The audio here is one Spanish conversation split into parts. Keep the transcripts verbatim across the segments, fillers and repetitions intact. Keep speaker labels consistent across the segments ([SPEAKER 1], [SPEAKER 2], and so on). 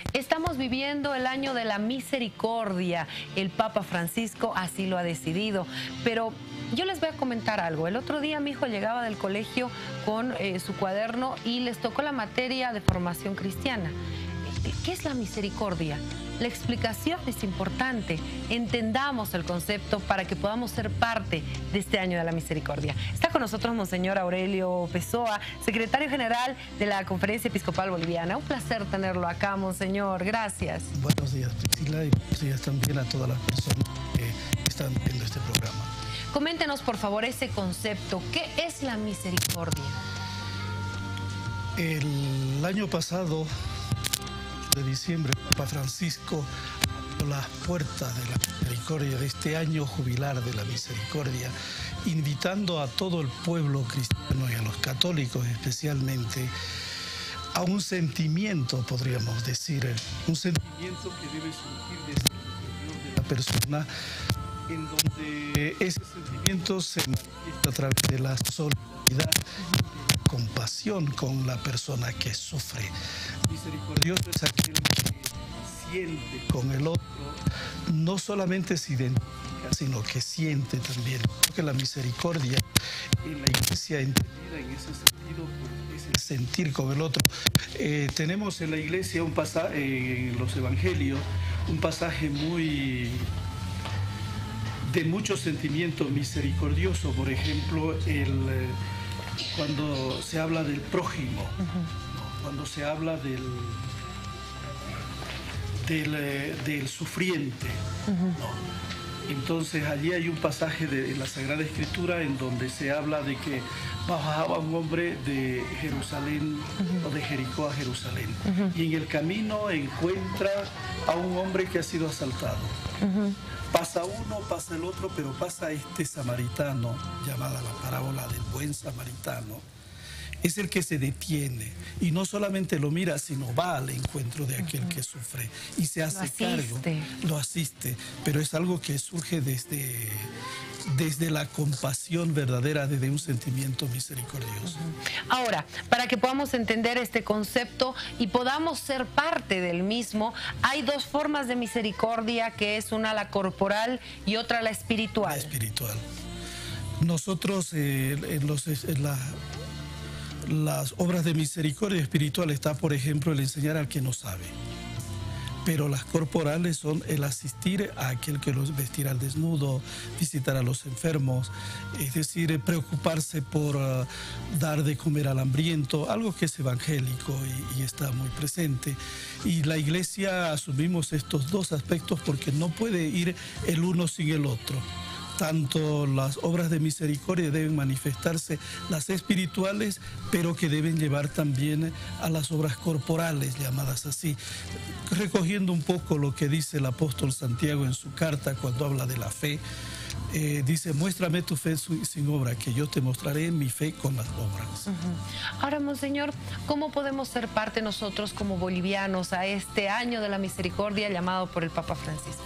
[SPEAKER 1] Estamos viviendo el año de la misericordia. El Papa Francisco así lo ha decidido. Pero yo les voy a comentar algo. El otro día mi hijo llegaba del colegio con eh, su cuaderno y les tocó la materia de formación cristiana. ¿Qué es la misericordia? La explicación es importante. Entendamos el concepto para que podamos ser parte de este año de la misericordia. Está con nosotros Monseñor Aurelio Pessoa, secretario general de la Conferencia Episcopal Boliviana. Un placer tenerlo acá, Monseñor. Gracias.
[SPEAKER 2] Buenos días, Priscila, y buenos días también a todas las personas que están viendo este programa.
[SPEAKER 1] Coméntenos, por favor, ese concepto. ¿Qué es la misericordia?
[SPEAKER 2] El año pasado, de diciembre, Papa Francisco abrió las puertas de la misericordia, de este año jubilar de la misericordia, invitando a todo el pueblo cristiano y a los católicos especialmente a un sentimiento, podríamos decir, un sentimiento que debe surgir desde el interior de la persona, en donde ese sentimiento se manifiesta a través de la solidaridad, compasión con la persona que sufre. Misericordioso es aquel que siente con el otro, no solamente se identifica, sino que siente también. Porque la misericordia en la iglesia entendida en ese sentido es el sentir con el otro. Eh, tenemos en la iglesia un pasaje, eh, en los evangelios, un pasaje muy de mucho sentimiento misericordioso. Por ejemplo, el cuando se habla del prójimo, uh-huh. cuando se habla del, del, del sufriente. Uh-huh. ¿no? Entonces allí hay un pasaje de la Sagrada Escritura en donde se habla de que bajaba un hombre de Jerusalén uh-huh. o de Jericó a Jerusalén. Uh-huh. Y en el camino encuentra a un hombre que ha sido asaltado. Uh-huh. Pasa uno, pasa el otro, pero pasa este samaritano, llamada la parábola del buen samaritano. Es el que se detiene y no solamente lo mira, sino va al encuentro de aquel que sufre y se hace cargo, lo asiste, pero es algo que surge desde, desde la compasión verdadera, desde un sentimiento misericordioso.
[SPEAKER 1] Ahora, para que podamos entender este concepto y podamos ser parte del mismo, hay dos formas de misericordia, que es una la corporal y otra la espiritual.
[SPEAKER 2] La espiritual. Nosotros eh, en, los, en la... Las obras de misericordia espiritual está, por ejemplo, el enseñar al que no sabe. Pero las corporales son el asistir a aquel que los vestirá al desnudo, visitar a los enfermos, es decir, preocuparse por uh, dar de comer al hambriento, algo que es evangélico y, y está muy presente. Y la iglesia asumimos estos dos aspectos porque no puede ir el uno sin el otro. Tanto las obras de misericordia deben manifestarse, las espirituales, pero que deben llevar también a las obras corporales, llamadas así. Recogiendo un poco lo que dice el apóstol Santiago en su carta cuando habla de la fe, eh, dice, muéstrame tu fe sin obra, que yo te mostraré mi fe con las obras.
[SPEAKER 1] Uh-huh. Ahora, Monseñor, ¿cómo podemos ser parte nosotros como bolivianos a este año de la misericordia llamado por el Papa Francisco?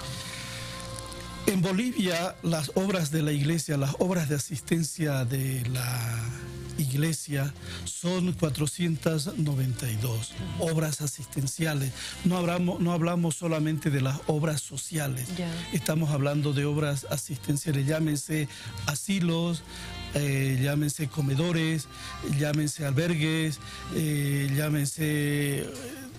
[SPEAKER 2] En Bolivia, las obras de la iglesia, las obras de asistencia de la iglesia son cuatrocientas noventa y dos obras asistenciales. No hablamos, no hablamos solamente de las obras sociales, yeah. Estamos hablando de obras asistenciales, llámense asilos, eh, llámense comedores, llámense albergues, eh, llámense...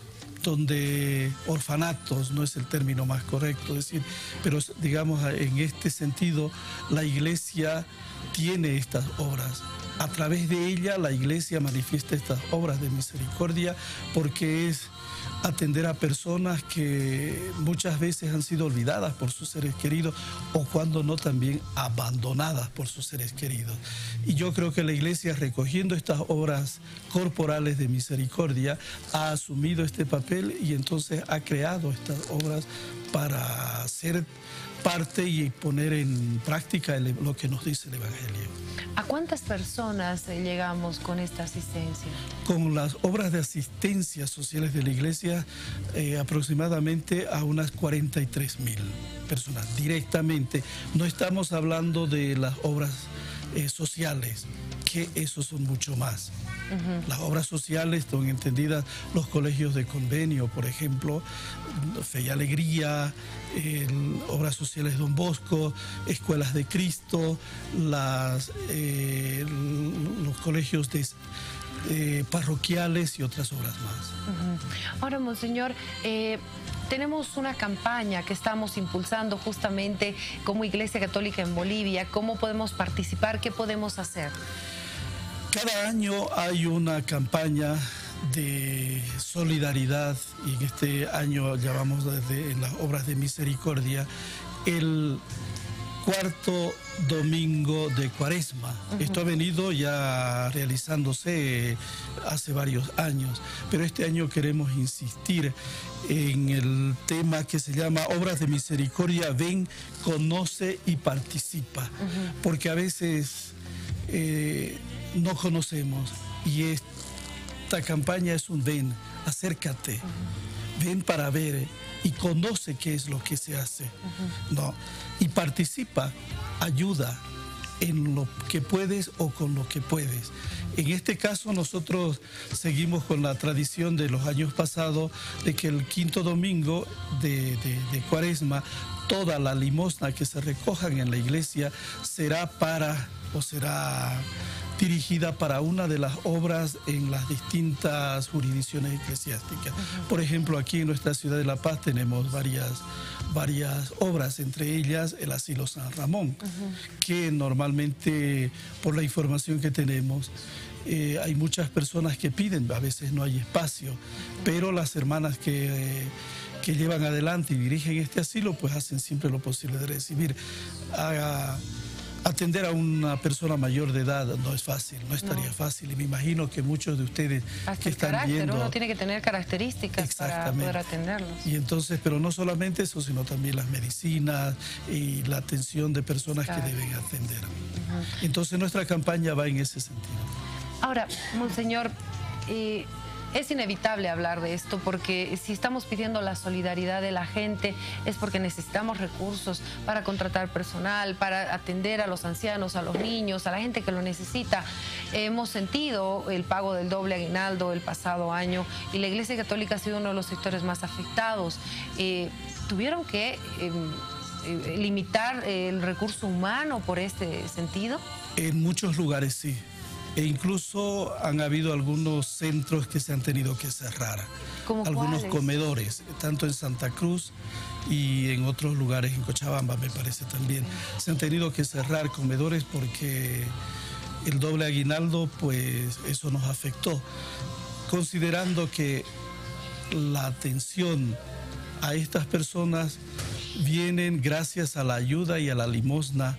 [SPEAKER 2] donde orfanatos, no es el término más correcto decir, pero digamos en este sentido la iglesia tiene estas obras. A través de ella la iglesia manifiesta estas obras de misericordia porque es atender a personas que muchas veces han sido olvidadas por sus seres queridos o cuando no también abandonadas por sus seres queridos. Y yo creo que la iglesia, recogiendo estas obras corporales de misericordia, ha asumido este papel y entonces ha creado estas obras para ser parte y poner en práctica el, lo que nos dice el Evangelio.
[SPEAKER 1] ¿A cuántas personas llegamos con esta asistencia?
[SPEAKER 2] Con las obras de asistencia sociales de la iglesia, eh, aproximadamente a unas cuarenta y tres mil personas directamente. No estamos hablando de las obras eh, sociales, que eso son mucho más. Uh-huh. Las obras sociales son entendidas los colegios de convenio, por ejemplo, Fe y Alegría, eh, obras sociales Don Bosco, Escuelas de Cristo, las, eh, los colegios de, eh, parroquiales y otras obras más.
[SPEAKER 1] Uh-huh. Ahora, Monseñor, eh, tenemos una campaña que estamos impulsando justamente como Iglesia Católica en Bolivia. ¿Cómo podemos participar? ¿Qué podemos hacer?
[SPEAKER 2] Cada año hay una campaña de solidaridad y en este año ya vamos desde en las obras de misericordia el cuarto domingo de Cuaresma. Uh-huh. Esto ha venido ya realizándose hace varios años, pero este año queremos insistir en el tema que se llama Obras de Misericordia, ven, conoce y participa, uh-huh. porque a veces eh, no conocemos y esta campaña es un ven, acércate, uh-huh. ven para ver y conoce qué es lo que se hace, uh-huh. ¿no? Y participa, ayuda en lo que puedes o con lo que puedes. En este caso nosotros seguimos con la tradición de los años pasados de que el quinto domingo de, de, de Cuaresma toda la limosna que se recojan en la iglesia será para o será dirigida para una de las obras en las distintas jurisdicciones eclesiásticas. Uh-huh. Por ejemplo, aquí en nuestra ciudad de La Paz tenemos varias, varias obras, entre ellas el Asilo San Ramón, uh-huh. que normalmente, por la información que tenemos, eh, hay muchas personas que piden, a veces no hay espacio, uh-huh. pero las hermanas que... Eh, que llevan adelante y dirigen este asilo, pues hacen siempre lo posible de recibir. A, atender a una persona mayor de edad no es fácil, no estaría no. fácil. Y me imagino que muchos de ustedes
[SPEAKER 1] hasta
[SPEAKER 2] que
[SPEAKER 1] el
[SPEAKER 2] están
[SPEAKER 1] carácter,
[SPEAKER 2] viendo...
[SPEAKER 1] uno tiene que tener características para poder atenderlos.
[SPEAKER 2] Y entonces, pero no solamente eso, sino también las medicinas y la atención de personas claro. que deben atender. Uh-huh. Entonces nuestra campaña va en ese sentido.
[SPEAKER 1] Ahora, Monseñor, eh, es inevitable hablar de esto porque si estamos pidiendo la solidaridad de la gente es porque necesitamos recursos para contratar personal, para atender a los ancianos, a los niños, a la gente que lo necesita. Hemos sentido el pago del doble aguinaldo el pasado año y la Iglesia Católica ha sido uno de los sectores más afectados. Eh, ¿Tuvieron que eh, eh, limitar el recurso humano por este sentido?
[SPEAKER 2] En muchos lugares sí. E incluso han habido algunos centros que se han tenido que cerrar.
[SPEAKER 1] ¿Cómo
[SPEAKER 2] algunos
[SPEAKER 1] cuáles?
[SPEAKER 2] Comedores, tanto en Santa Cruz y en otros lugares, en Cochabamba me parece también. Se han tenido que cerrar comedores porque el doble aguinaldo, pues eso nos afectó. Considerando que la atención a estas personas vienen gracias a la ayuda y a la limosna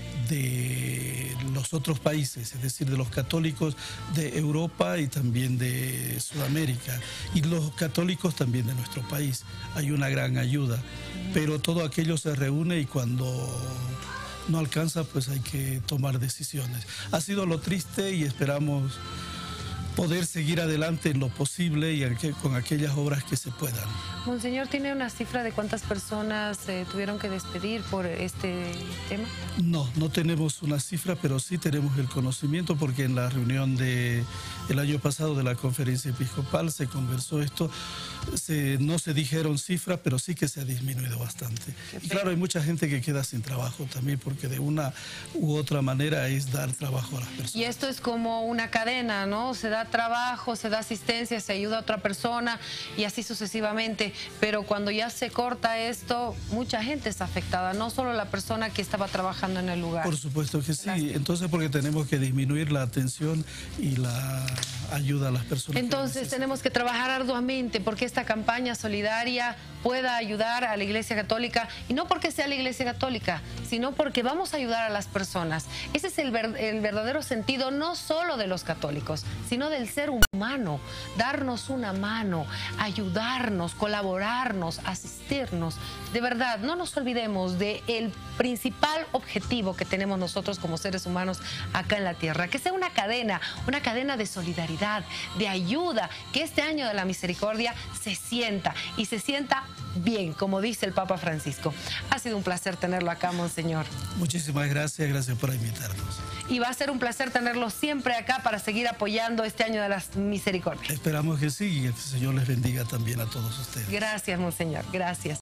[SPEAKER 2] de los otros países, es decir, de los católicos de Europa y también de Sudamérica, y los católicos también de nuestro país. Hay una gran ayuda, pero todo aquello se reúne y cuando no alcanza, pues hay que tomar decisiones. Ha sido lo triste y esperamos poder seguir adelante en lo posible y con aquellas obras que se puedan.
[SPEAKER 1] Monseñor, ¿tiene una cifra de cuántas personas eh, tuvieron que despedir por este tema?
[SPEAKER 2] No, no tenemos una cifra, pero sí tenemos el conocimiento porque en la reunión del año pasado de la conferencia episcopal se conversó esto. Se, no se dijeron cifras, pero sí que se ha disminuido bastante. Y claro, hay mucha gente que queda sin trabajo también porque de una u otra manera es dar trabajo a las personas.
[SPEAKER 1] Y esto es como una cadena, ¿no? Se da trabajo, se da asistencia, se ayuda a otra persona y así sucesivamente, pero cuando ya se corta esto, mucha gente está afectada, no solo la persona que estaba trabajando en el lugar.
[SPEAKER 2] Por supuesto que sí, Lástima. Entonces porque tenemos que disminuir la atención y la ayuda a las personas.
[SPEAKER 1] Entonces tenemos que trabajar arduamente porque esta campaña solidaria pueda ayudar a la Iglesia Católica, y no porque sea la Iglesia Católica, sino porque vamos a ayudar a las personas. Ese es el, ver, el verdadero sentido, no solo de los católicos, sino del ser humano, darnos una mano, ayudarnos, colaborarnos, asistirnos. De verdad, no nos olvidemos del principal objetivo que tenemos nosotros como seres humanos acá en la tierra, que sea una cadena, una cadena de solidaridad, de ayuda, que este año de la misericordia se sienta y se sienta bien, como dice el Papa Francisco. Ha sido un placer tenerlo acá, Monseñor.
[SPEAKER 2] Muchísimas gracias, gracias por invitarnos.
[SPEAKER 1] Y va a ser un placer tenerlo siempre acá para seguir apoyando este año de las misericordias.
[SPEAKER 2] Esperamos que sí y el Señor les bendiga también a todos ustedes.
[SPEAKER 1] Gracias, Monseñor. Gracias.